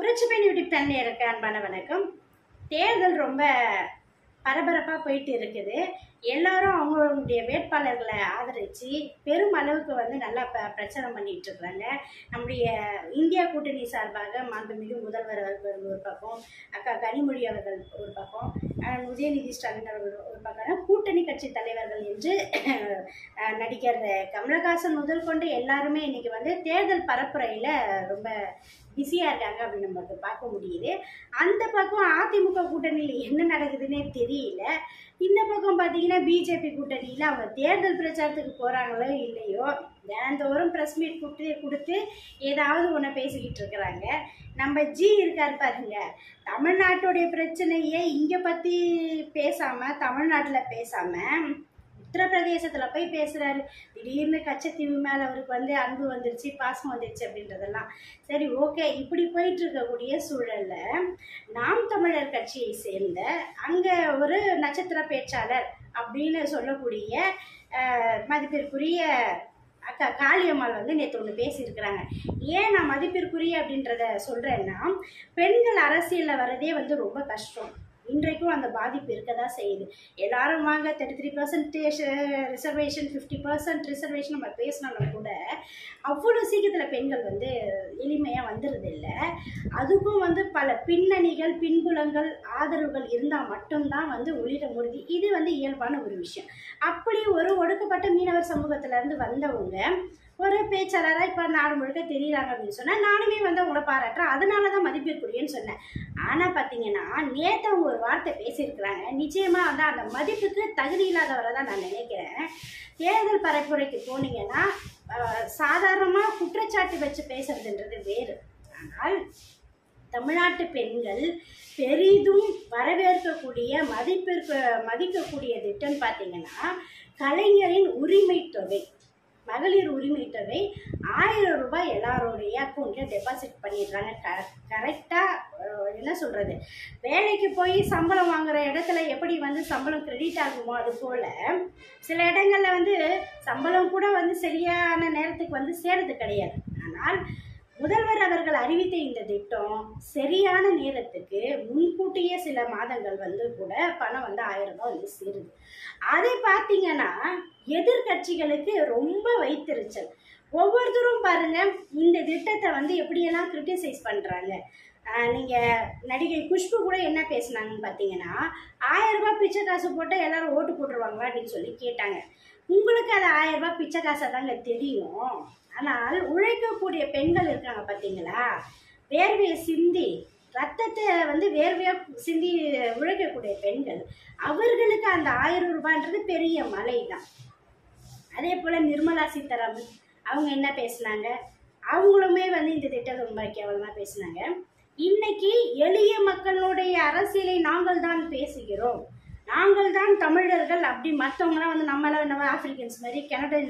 புரட்சிப்பெண் YouTube சேனலுக்கு அன்பான வணக்கம். தேர்தல் ரொம்ப பரபரப்பாக போயிட்டு இருக்குது. எல்லாரும் அவங்களுடைய வேட்பாளர்களை ஆதரித்து பெரும் அளவுக்கு நல்லா பிரச்சாரம் பண்ணிட்டு இருக்கிறாங்க. நம்முடைய இந்தியா கூட்டணி சார்பாக மாண்புமிகு முதல்வர் அவர்கள் ஒரு பக்கம், அக்கா கனிமொழி அவர்கள் ஒரு பக்கம், உதயநிதி ஸ்டாலின் அவர்கள் ஒரு பக்கம், கூட்டணி கட்சி தலைவர்கள் என்று நடிகர் கமலஹாசன் முதல் கொண்டு எல்லாருமே இன்னைக்கு தேர்தல் பரப்புரையில் ரொம்ப பிஸியாக இருக்காங்க அப்படின்னு நமக்கு பார்க்க முடியுது. அந்த பக்கம் அதிமுக கூட்டணியில் என்ன நடக்குதுன்னே தெரியல. இந்த பக்கம் பார்த்தீங்கன்னா பிஜேபி கூட்டணியில் அவங்க தேர்தல் பிரச்சாரத்துக்கு போகிறாங்களோ இல்லையோ, தினந்தோறும் ப்ரெஸ் மீட் கொடுத்து ஏதாவது ஒன்று பேசிக்கிட்டு இருக்கிறாங்க. நம்ம ஜி இருக்கார் பாருங்க, தமிழ்நாட்டுடைய பிரச்சனையே இங்கே பற்றி பேசாமல், தமிழ்நாட்டில் பேசாமல் உத்தரப்பிரதேசத்தில் போய் பேசுகிறாரு. திடீர்னு கச்சத்தீவு மேலே அவருக்கு அன்பு வந்துருச்சு, பாசம் வந்துருச்சு அப்படின்றதெல்லாம் சரி, ஓகே. இப்படி போயிட்டு இருக்கக்கூடிய சூழலில் நாம் தமிழர் கட்சியை சேர்ந்த அங்கே ஒரு நட்சத்திர பேச்சாளர் அப்படின்னு சொல்லக்கூடிய மதிப்பிற்குரிய அக்கா காளியம்மாள் நேற்று ஒன்று பேசியிருக்கிறாங்க. ஏன் நான் மதிப்பிற்குரிய அப்படின்றத சொல்கிறேன்னா, பெண்கள் அரசியலில் வரதே ரொம்ப கஷ்டம். இன்றைக்கும் அந்த பாதிப்பு இருக்க தான் செய்யுது. எல்லாரும் வாங்க 33% ரிசர்வேஷன், 50% ரிசர்வேஷன் நம்ம பேசினாலும் கூட அவ்வளோ சீக்கிரத்தில் பெண்கள் எளிமையாக வந்துடுறதில்லை. அதுக்கும் பல பின்னணிகள், பின்புலங்கள், ஆதரவுகள் இருந்தால் மட்டும்தான் உள்ளிட முடியுது. இது இயல்பான ஒரு விஷயம். அப்படி ஒரு ஒடுக்கப்பட்ட மீனவர் சமூகத்திலேருந்து வந்தவங்க ஒரு பேச்சாளராக இப்போ நாடு முழுக்க தெரியுறாங்க அப்படின்னு சொன்னால், நானுமே உங்களை பாராட்டுறேன், அதனால தான் மதிப்பிற்குரியன்னு சொன்னேன். ஆனால் பார்த்தீங்கன்னா நேற்று அவங்க ஒரு வார்த்தை பேசியிருக்கிறாங்க. நிச்சயமாக அந்த மதிப்புக்கு தகுதி இல்லாதவரை தான் நான் நினைக்கிறேன். தேர்தல் பரப்புரைக்கு போனீங்கன்னா சாதாரணமாக குற்றச்சாட்டு வச்சு பேசுறதுன்றது வேறு. ஆனால் தமிழ்நாட்டு பெண்கள் பெரிதும் வரவேற்கக்கூடிய, மதிக்கக்கூடிய திட்டம் பார்த்தீங்கன்னா கலைஞரின் உரிமை தொகை, மகளிர் உரிமை தொகை 1000 ரூபாய் எல்லாருடைய அக்கௌண்ட்டில் டெபாசிட் பண்ணிடுறாங்க. கரெக்டாக என்ன சொல்கிறது, வேலைக்கு போய் சம்பளம் வாங்குகிற இடத்துல எப்படி சம்பளம் கிரெடிட் ஆகுமோ அது போல் சில இடங்களில் சம்பளம் கூட சரியான நேரத்துக்கு சேருது கிடையாது. ஆனால் முதல்வர் அவர்கள் அறிவித்த இந்த திட்டம் சரியான நேரத்துக்கு முன்கூட்டியே சில மாதங்கள் கூட பணம் 1000 ரூபாய் சேருது. அதை பார்த்தீங்கன்னா எதிர்கட்சிகளுக்கு ரொம்ப வைத்தறிச்சல். ஒவ்வொருத்தரும் பாருங்க இந்த திட்டத்தை எப்படியெல்லாம் கிரிட்டிசைஸ் பண்ணுறாங்க. நீங்கள் நடிகை குஷ்பு கூட என்ன பேசினாங்கன்னு பார்த்தீங்கன்னா, 1000 ரூபாய் பிச்சை காசு போட்டால் எல்லாரும் ஓட்டு போட்டுருவாங்களா அப்படின்னு சொல்லி கேட்டாங்க. உங்களுக்கு அது 1000 ரூபாய் பிச்சை காசை தாங்க தெரியும். ஆனால் உழைக்கக்கூடிய பெண்கள் இருக்காங்க பார்த்தீங்களா, வேர்வையை சிந்தி ரத்தத்தை வேர்வையாக சிந்தி உழைக்கக்கூடிய பெண்கள், அவர்களுக்கு அந்த 1000 ரூபான்றது பெரிய மலை தான். அதே போல் நிர்மலா சீதாராமன் அவங்க என்ன பேசினாங்க, அவங்களுமே இந்த திட்டம் ரொம்ப கேவலமாக பேசினாங்க. இன்னைக்கு எளிய மக்களுடைய அரசியலை நாங்கள் தான் பேசுகிறோம், நாங்கள் தான் தமிழர்கள் அப்படி, மற்றவங்களாம் நம்ம ஆப்பிரிக்கன்ஸ் மாதிரி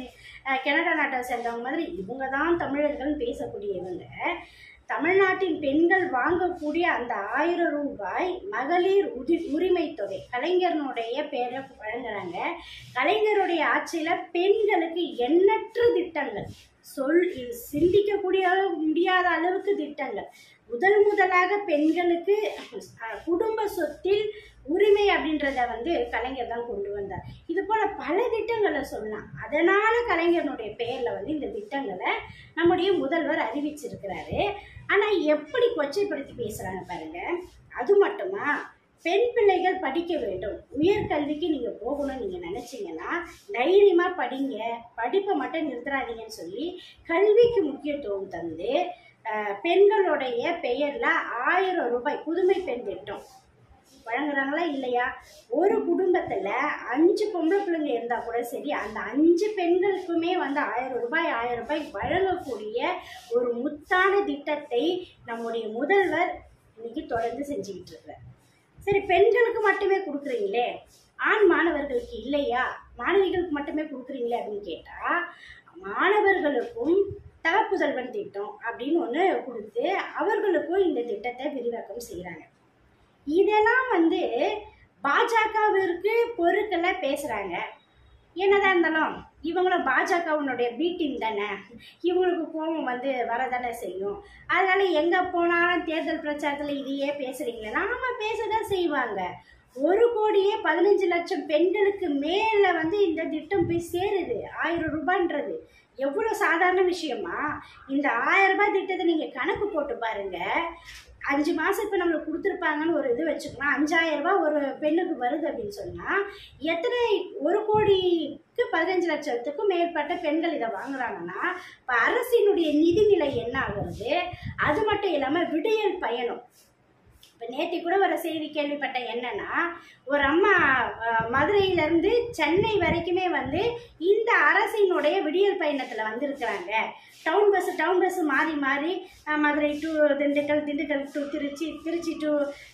கனடா நாட்டை சேர்ந்தவங்க மாதிரி இவங்க தான் தமிழர்கள்னு பேசக்கூடிய இவங்க தமிழ்நாட்டின் பெண்கள் வாங்கக்கூடிய அந்த 1000 ரூபாய் மகளிர் உரிமை தொகை கலைஞருடைய பேரை வழங்குறாங்க. கலைஞருடைய ஆட்சியில் பெண்களுக்கு எண்ணற்ற திட்டங்கள், சிந்திக்கக்கூடிய முடியாத அளவுக்கு திட்டங்கள். முதலாக பெண்களுக்கு குடும்ப சொத்தில் உரிமை அப்படின்றத கலைஞர் தான் கொண்டு வந்தார். இது போல பல திட்டங்களை சொல்லலாம். அதனால கலைஞருடைய பெயர்ல இந்த திட்டங்களை நம்முடைய முதல்வர் அறிவிச்சிருக்கிறாரு. ஆனா எப்படி கொச்சைப்படுத்தி பேசுறாங்க பாருங்க. அது மட்டுமா, பெண் பிள்ளைகள் படிக்க வேண்டும், உயர்கல்விக்கு நீங்க போகணும்னு நீங்க நினைச்சீங்கன்னா தைரியமா படிங்க, படிப்பை மட்டும் நிறுத்துறாதீங்கன்னு சொல்லி கல்விக்கு முக்கியத்துவம் தந்து பெண்களுடைய பெயர்ல 1000 ரூபாய் புதுமை பெண் திட்டம் வழங்குறாங்களா இல்லையா? ஒரு குடும்பத்தில் 5 பொம்பளை பிள்ளைங்க இருந்தால் கூட சரி, அந்த 5 பெண்களுக்குமே 1000 ரூபாய் வழங்கக்கூடிய ஒரு முத்தான திட்டத்தை நம்முடைய முதல்வர் இன்னைக்கு தொடர்ந்து செஞ்சுக்கிட்டு இருக்கிறார். சரி, பெண்களுக்கு மட்டுமே கொடுக்குறீங்களே, ஆண் மாணவர்களுக்கு இல்லையா, மாணவிகளுக்கு மட்டுமே கொடுக்குறீங்களே அப்படின்னு கேட்டால், மாணவர்களுக்கும் தகப்புதல்வன் திட்டம் அப்படின்னு ஒன்று கொடுத்து அவர்களுக்கும் இந்த திட்டத்தை விரிவாக்கம் செய்கிறாங்க. இதெல்லாம் பாஜகவிற்கு பொறுக்கல பேசுகிறாங்க. என்னதான் இருந்தாலும் இவங்களும் பாஜகவினுடைய பி டீம் தானே, இவங்களுக்கு கோபம் வந்து வரதானே செய்யும். அதனால எங்கே போனாலும் தேர்தல் பிரச்சாரத்தில் இதையே பேசுகிறீங்களே, நாம பேசதான் செய்வாங்க. 1,15,00,000 பெண்களுக்கு மேலே வந்து இந்த திட்டம் போய் சேருது. 1000 ரூபான்றது எவ்வளோ சாதாரண விஷயமா? இந்த 1000 ரூபாய் திட்டத்தை நீங்கள் கணக்கு போட்டு பாருங்கள். 5 மாதம் இப்போ நம்மளுக்கு கொடுத்துருப்பாங்கன்னு ஒரு இது வச்சுக்கலாம். 5000 ரூபாய் ஒரு பெண்ணுக்கு வருது அப்படின்னு சொன்னால் எத்தனை 1,15,00,000த்துக்கும் மேற்பட்ட பெண்கள் இதை வாங்குறாங்கன்னா இப்போ அரசினுடைய நிதிநிலை என்ன ஆகுறது? அது மட்டும் இல்லாமல் விடியல் பயணம். இப்போ நேற்று கூட ஒரு செய்தி கேள்விப்பட்டேன். என்னன்னா, ஒரு அம்மா மதுரையிலேருந்து சென்னை வரைக்குமே வந்து இந்த அரசினுடைய விடியல் பயணத்தில் வந்திருக்கிறாங்க. டவுன் பஸ்ஸு மாறி மாறி Madurai to Dindigul, Dindigul to Tiruchi, Tiruchi to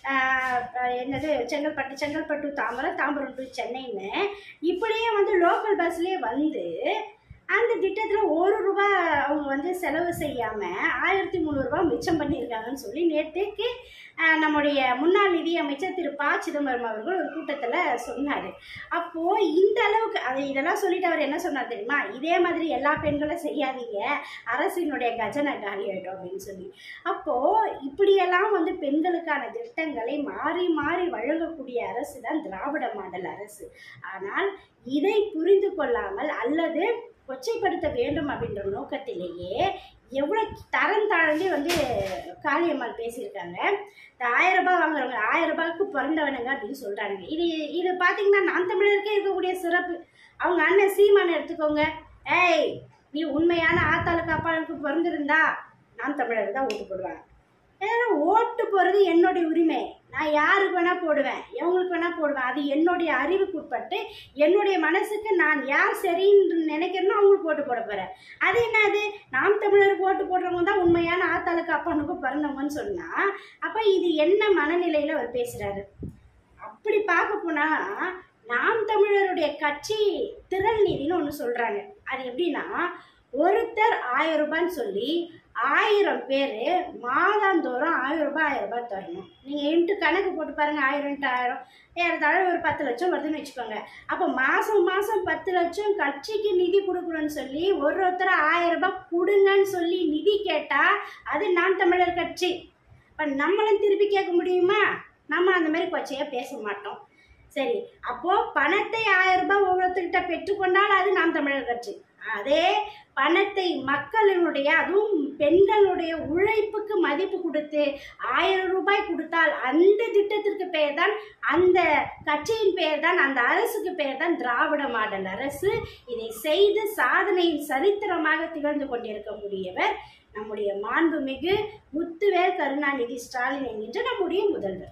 என்னது செங்கல்பட்டு தாம்பரம் டு சென்னைன்னு இப்படியே வந்து லோக்கல் பஸ்லேயே வந்து அந்த திட்டத்தில் 1 ரூபா அவங்க வந்து செலவு செய்யாமல் 1300 ரூபா மிச்சம் பண்ணியிருக்காங்கன்னு சொல்லி நேற்றுக்கு நம்முடைய முன்னாள் நிதியமைச்சர் திரு ப. சிதம்பரம் அவர்கள் ஒரு கூட்டத்தில் சொன்னார். அப்போது இந்த அளவுக்கு இதெல்லாம் சொல்லிட்டு அவர் என்ன சொன்னார் தெரியுமா? இதே மாதிரி எல்லா பெண்களும் செய்யாதீங்க, அரசினுடைய கஜனை காலி ஆகிடும் அப்படின்னு சொல்லி. அப்போது இப்படியெல்லாம் வந்து பெண்களுக்கான திட்டங்களை மாறி மாறி வழங்கக்கூடிய அரசு தான் திராவிட மாடல் அரசு. ஆனால் இதை புரிந்து கொள்ளாமல் அல்லது கொச்சைப்படுத்த வேண்டும் அப்படின்ற நோக்கத்திலேயே எவ்வளோ தரம் தாழ்ந்து வந்து காளியம்மாள் பேசியிருக்காங்க. இந்த 1000 ரூபாய் வாங்குறவங்க 1000 ரூபாய்க்கு பிறந்தவனுங்க அப்படின்னு சொல்கிறாங்க. இது பார்த்தீங்கன்னா நாம் தமிழருக்கே இருக்கக்கூடிய சிறப்பு. அவங்க அண்ணன் சீமானை எடுத்துக்கோங்க. ஏய், நீ உண்மையான ஆத்தாளுக்கு அப்பாளுக்கு பிறந்திருந்தா நாம் தமிழருக்கு தான் ஓட்டு போடுவாங்க. ஏன்னா ஓட்டு போகிறது என்னுடைய உரிமை. நான் யாருக்கு வேணால் போடுவேன், எவங்களுக்கு வேணால் போடுவேன். அது என்னுடைய அறிவுக்கு உட்பட்டு என்னுடைய மனசுக்கு நான் யார் சரின்னு நினைக்கிறேனோ அவங்களுக்கு ஓட்டு போட போகிறேன். அது என்னது, நாம் தமிழருக்கு ஓட்டு போடுறவங்க தான் உண்மையான ஆத்தாளுக்கு அப்பானுக்கும் பிறந்தவங்கன்னு சொன்னால் அப்போ இது என்ன மனநிலையில் அவர் பேசுகிறாரு? அப்படி பார்க்க போனால் நாம் தமிழருடைய கட்சி திரள் நிதினு ஒன்று சொல்கிறாங்க. அது எப்படின்னா, ஒருத்தர் 1000 ரூபான்னு சொல்லி 1000 பேர் மாதந்தோறும் 1000 ரூபாய் தரணும். நீங்கள் இன்ட்டு கணக்கு போட்டு பாருங்கள். 1000 × 1000 ஏறத்தாழ ஒரு 10 லட்சம் வருதுன்னு வச்சுக்கோங்க. அப்போ மாதம் 10 லட்சம் கட்சிக்கு நிதி கொடுக்கணும்னு சொல்லி ஒருத்தர் 1000 ரூபாய் கொடுங்கன்னு சொல்லி நிதி கேட்டால் அது நாம் தமிழர் கட்சி. இப்போ நம்மளும் திருப்பி கேட்க முடியுமா? நம்ம அந்த மாதிரி கொச்சையாக பேச மாட்டோம். சரி, அப்போது பணத்தை 1000 ரூபாய் ஒவ்வொருத்தர்கிட்ட பெற்றுக்கொண்டால் அது நாம் தமிழர் கட்சி. அதே பணத்தை மக்களினுடைய, அதுவும் பெண்களுடைய உழைப்புக்கு மதிப்பு கொடுத்து 1000 ரூபாய் கொடுத்தால் அந்த திட்டத்திற்கு பெயர் தான், அந்த கட்சியின் பெயர் தான், அந்த அரசுக்கு பெயர் தான் திராவிட மாடல் அரசு. இதை செய்து சாதனையின் சரித்திரமாக திகழ்ந்து கொண்டிருக்கக்கூடியவர் நம்முடைய மாண்புமிகு முத்துவேல் கருணாநிதி ஸ்டாலின் என்கின்ற நம்முடைய முதல்வர்.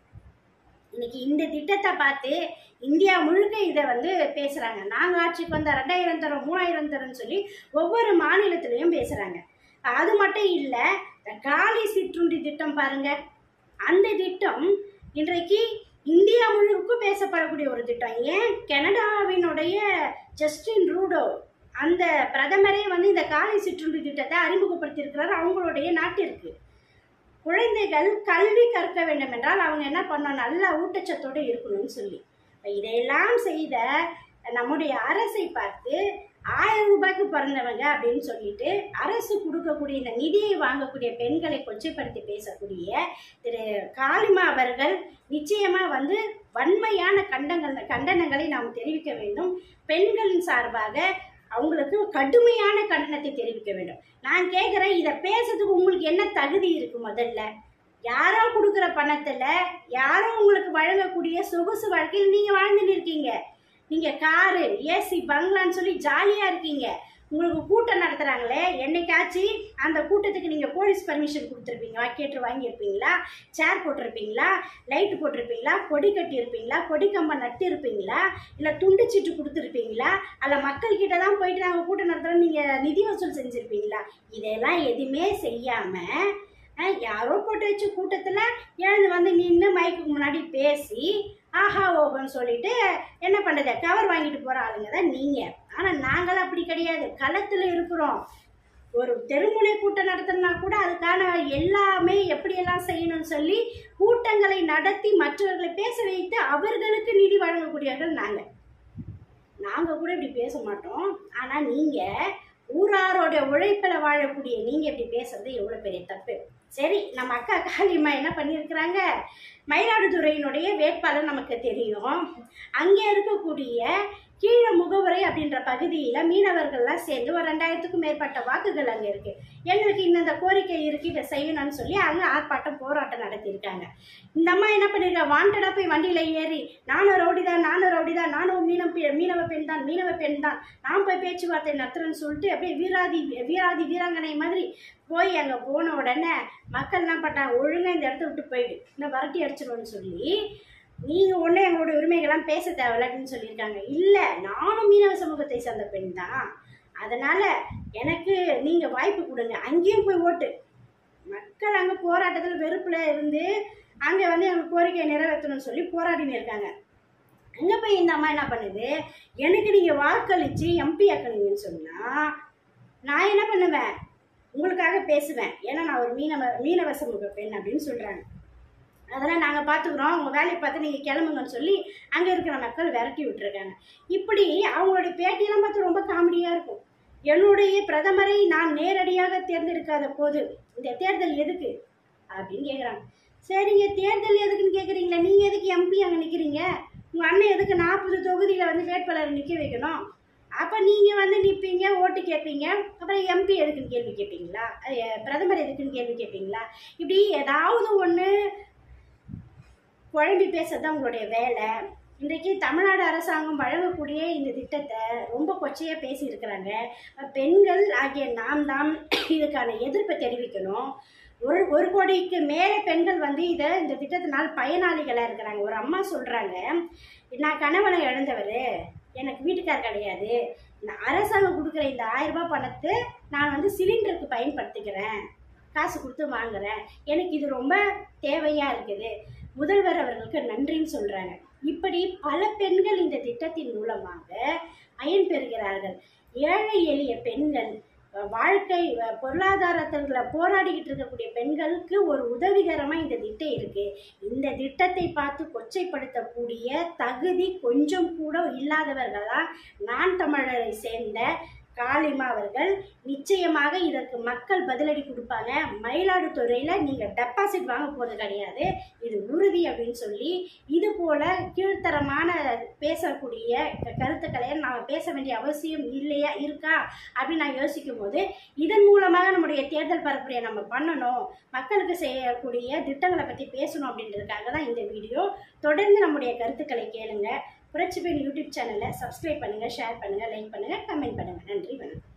இன்னைக்கு இந்த திட்டத்தை பார்த்து இந்தியா முழுக்க இதை வந்து பேசுகிறாங்க. நாங்கள் ஆட்சிக்கு வந்தால் 2000 தரோம், 3000 தரோம்னு சொல்லி ஒவ்வொரு மாநிலத்திலையும் பேசுகிறாங்க. அது மட்டும் இல்லை, காலி சிற்றுண்டி திட்டம் பாருங்கள். அந்த திட்டம் இன்றைக்கு இந்தியா முழுக்கும் பேசப்படக்கூடிய ஒரு திட்டம். ஏன் கனடாவினுடைய ஜஸ்டின் ட்ரூடோ அந்த பிரதமரே வந்து இந்த காலி சிற்றுண்டி திட்டத்தை அறிமுகப்படுத்தியிருக்கிறார் அவங்களுடைய நாட்டிற்கு. குழந்தைகள் கல்வி கற்க வேண்டும் என்றால் அவங்க என்ன பண்ணணும், நல்ல ஊட்டச்சத்தோடு இருக்கணும்னு சொல்லி இதையெல்லாம் செய்த நம்முடைய அரசை பார்த்து 1000 ரூபாய்க்கு பிறந்தவங்க அப்படின்னு சொல்லிட்டு அரசு கொடுக்கக்கூடிய இந்த நிதியை வாங்கக்கூடிய பெண்களை கொச்சைப்படுத்தி பேசக்கூடிய திரு காளிமா அவர்கள் நிச்சயமாக வந்து வன்மையான கண்டனங்களை நாம் தெரிவிக்க வேண்டும். பெண்களின் சார்பாக அவங்களுக்கு கடுமையான கண்டனத்தை தெரிவிக்க வேண்டும். நான் கேட்குறேன், இதை பேசுறதுக்கு உங்களுக்கு என்ன தகுதி இருக்கு? முதல்ல யாரோ கொடுக்குற பணத்தில் யாரோ உங்களுக்கு வழங்கக்கூடிய சொகுசு வாழ்க்கையில் நீங்கள் வாழ்ந்துட்டு இருக்கீங்க. நீங்கள் காரு, ஏசி, பங்களான்னு சொல்லி ஜாலியாக இருக்கீங்க. உங்களுக்கு கூட்டம் நடத்துகிறாங்களே, என்னைக்காச்சு அந்த கூட்டத்துக்கு நீங்கள் போலீஸ் பர்மிஷன் கொடுத்துருப்பீங்களா? கேட்டு வாங்கியிருப்பீங்களா? சேர் போட்டிருப்பீங்களா? லைட்டு போட்டிருப்பீங்களா? கொடி கட்டியிருப்பீங்களா? கொடி கம்பம் நட்டு இருப்பீங்களா? இல்லை துண்டு சீட்டு கொடுத்துருப்பீங்களா? அல்ல மக்கள்கிட்ட தான் போயிட்டு நாங்கள் கூட்டம் நடத்துகிறோம் நீங்கள் நிதி வசூல் செஞ்சுருப்பீங்களா? இதெல்லாம் எதுவுமே செய்யாமல் யாரோ போட்டு வச்சு கூட்டத்தில் எழுந்து வந்து நின்று மைக்கு முன்னாடி பேசி ஆஹா ஓகன்னு சொல்லிட்டு என்ன பண்ணுறது, கவர் வாங்கிட்டு போகிற ஆளுங்க தான் நீங்கள். ஆனால் நாங்களாம் அப்படி கிடையாது, களத்தில் இருக்கிறோம். ஒரு தெருமுனை கூட்டம் நடத்தினா கூட அதுக்கான எல்லாமே எப்படியெல்லாம் செய்யணும்னு சொல்லி கூட்டங்களை நடத்தி மற்றவர்களை பேச வைத்து அவர்களுக்கு நிதி வழங்கக்கூடியவர்கள் நாங்கள். நாங்கள் கூட இப்படி பேச மாட்டோம். ஆனால் நீங்கள் ஊராரோட உழைப்பில் வாழக்கூடிய நீங்கள் இப்படி பேசுறது எவ்வளோ பெரிய தப்பு. சரி, நம்ம அக்கா காளியம்மா என்ன பண்ணியிருக்கிறாங்க, மயிலாடுதுறையினுடைய வேட்பாளர் நமக்கு தெரியும். அங்கே இருக்கக்கூடிய கீழ முகவரை அப்படின்ற பகுதியில் மீனவர்கள்லாம் சேர்ந்து ஒரு 2000க்கும் மேற்பட்ட வாக்குகள் அங்கே இருக்குது. எங்களுக்கு இந்த கோரிக்கை இருக்குது, இதை செய்யணும்னு சொல்லி அங்கே ஆர்ப்பாட்டம் போராட்டம் நடத்தியிருக்காங்க. இந்த அம்மா என்ன பண்ணியிருக்கா, வாண்டடாக போய் வண்டியில் ஏறி நானும் ரவுடி தான், நானும் மீனவ பெண் தான், நான் போய் பேச்சுவார்த்தை நடத்துறேன்னு சொல்லிட்டு அப்படியே வீராங்கனை மாதிரி போய் அங்கே போன உடனே மக்கள் என்ன பண்ணாங்க, ஒழுங்காக இந்த இடத்த விட்டு போயிடு, இன்னும் வரட்டி அடிச்சிடுவோன்னு சொல்லி நீங்கள் ஒன்றே எங்களோட உரிமைகள்லாம் பேச தேவையில்லைன்னு சொல்லியிருக்காங்க. இல்லை, நானும் மீனவ சமூகத்தை சேர்ந்த பெண் தான், அதனால் எனக்கு நீங்கள் வாய்ப்பு கொடுங்க, அங்கேயும் போய் ஓட்டு. மக்கள் அங்கே போராட்டத்தில் வெறுப்பில் இருந்து அங்கே வந்து எங்கள் கோரிக்கையை நிறைவேற்றணும்னு சொல்லி போராடின்னு இருக்காங்க. அங்கே போய் இந்த அம்மா என்ன பண்ணுது, எனக்கு நீங்கள் வாக்களித்து எம்பி ஆக்கணுங்கன்னு சொன்னால் நான் என்ன பண்ணுவேன், உங்களுக்காக பேசுவேன், ஏன்னா நான் ஒரு மீனவ சமூக பெண் அப்படின்னு சொல்கிறாங்க. அதெல்லாம் நாங்கள் பார்த்துக்குறோம், உங்கள் வேலையை பார்த்து நீங்கள் கிளம்புங்கன்னு சொல்லி அங்கே இருக்கிற மக்கள் விரட்டி விட்டுருக்காங்க. இப்படி அவங்களுடைய பேட்டியெல்லாம் பார்த்து ரொம்ப காமெடியாக இருக்கும். என்னுடைய பிரதமரை நான் நேரடியாக தேர்ந்தெடுக்காத போது இந்த தேர்தல் எதுக்கு அப்படின்னு கேட்குறாங்க. சரிங்க, தேர்தல் எதுக்குன்னு கேட்குறீங்களா, நீங்கள் எதுக்கு எம்பி அங்கே நிற்கிறீங்க, உங்கள் அண்ணன் எதுக்கு 40 தொகுதியில் வந்து வேட்பாளர் நிற்க வைக்கணும், அப்போ நீங்கள் வந்து நிற்பீங்க, ஓட்டு கேட்பீங்க, அப்புறம் எம்பி எதுக்குன்னு கேள்வி கேட்பீங்களா, பிரதமர் எதுக்குன்னு கேள்வி கேட்பீங்களா, இப்படி ஏதாவது ஒன்று குழம்பி பேசுறது தான் உங்களுடைய வேலை. இன்றைக்கு தமிழ்நாடு அரசாங்கம் வழங்கக்கூடிய இந்த திட்டத்தை ரொம்ப கொச்சையாக பேசியிருக்கிறாங்க. பெண்கள் ஆகிய நாம் தான் இதுக்கான எதிர்ப்பை தெரிவிக்கணும். ஒரு கோடிக்கு மேலே பெண்கள் வந்து இந்த திட்டத்தினால் பயனாளிகளாக இருக்கிறாங்க. ஒரு அம்மா சொல்கிறாங்க, நான் கணவனை இழந்தவர், எனக்கு வீட்டுக்கார் கிடையாது, நான் அரசாங்கம் கொடுக்குற இந்த 1000 ரூபாய் பணத்தை நான் வந்து சிலிண்டருக்கு பயன்படுத்திக்கிறேன், காசு கொடுத்து வாங்குறேன், எனக்கு இது ரொம்ப தேவையாக இருக்குது, முதல்வர் அவர்களுக்கு நன்றின்னு சொல்கிறாங்க. இப்படி பல பெண்கள் இந்த திட்டத்தின் மூலமாக பயன் பெறுகிறார்கள். ஏழை எளிய பெண்கள், வாழ்க்கை பொருளாதாரத்தில் போராடிக்கிட்டு இருக்கக்கூடிய பெண்களுக்கு ஒரு உதவிகரமாக இந்த திட்டம் இருக்குது. இந்த திட்டத்தை பார்த்து கொச்சைப்படுத்தக்கூடிய தகுதி கொஞ்சம் கூட இல்லாதவர்களாக நான் தமிழரை சேர்ந்த காளிமா அவர்கள். நிச்சயமாக இதற்கு மக்கள் பதிலடி கொடுப்பாங்க. மயிலாடுதுறையில் நீங்கள் டெபாசிட் வாங்க போகிறது கிடையாது, இது உறுதி அப்படின்னு சொல்லி இது போல் கீழ்த்தரமான பேசக்கூடிய கருத்துக்களை நாம் பேச வேண்டிய அவசியம் இருக்கா அப்படின்னு நான் யோசிக்கும் போது, இதன் மூலமாக நம்முடைய தேர்தல் பரப்புரையை நம்ம பண்ணணும், மக்களுக்கு செய்யக்கூடிய திட்டங்களை பற்றி பேசணும் அப்படின்றதுக்காக தான் இந்த வீடியோ. தொடர்ந்து நம்முடைய கருத்துக்களை கேளுங்க. புரட்சி பெண் யூடியூப் சேனலை சப்ஸ்கிரைப் பண்ணுங்கள், ஷேர் பண்ணுங்கள், லைக் பண்ணுங்கள், கமெண்ட் பண்ணுங்கள். நன்றி, வணக்கம்.